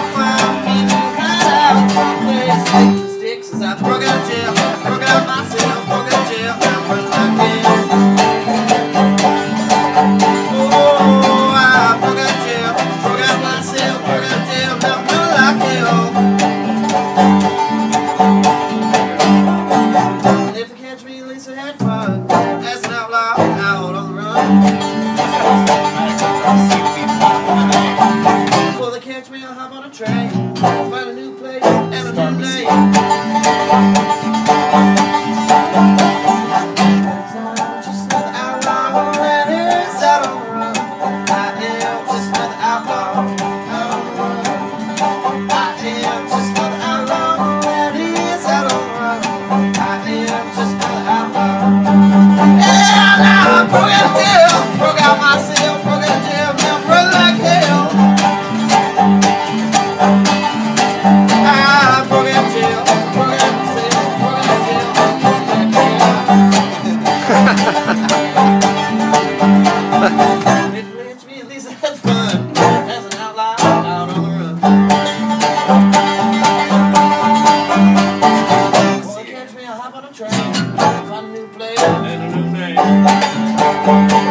Had fun as an outlaw out on the run. Before they catch me, I'll hop on a train, find a new place and a new name. I'm just another outlaw that is out on the run. I am just another outlaw out on the run. I am just another outlaw that is out on the run. I am just another outlaw. I broke out of jail, broke out myself, broke out of jail, now I'm running like hell. I broke out of jail, broke out of myself, broke out of jail, if you catch me, at least I had fun as an outlaw out on the run. Before they catch me, I'll hop on a train, find a new place and a new name.